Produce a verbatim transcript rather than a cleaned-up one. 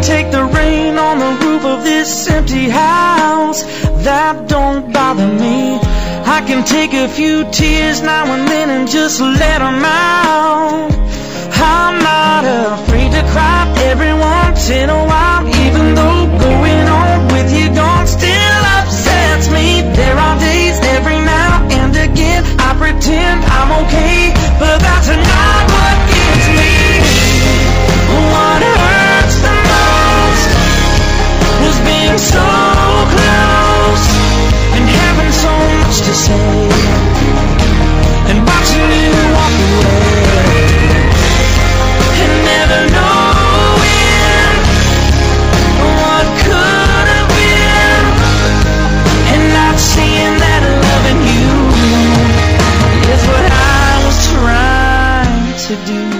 take the rain on the roof of this empty house. That don't bother me. I can take a few tears now and then and just let them out. I'm not afraid to cry every once in a while, even though going on with you gone still upsets me. There are days every now and again I pretend I'm okay, but that's not what gets me. What hurts the most was being so close and having so much to say and watching you walk away and never knowing what could have been, and not seeing that loving you is what I was trying to do.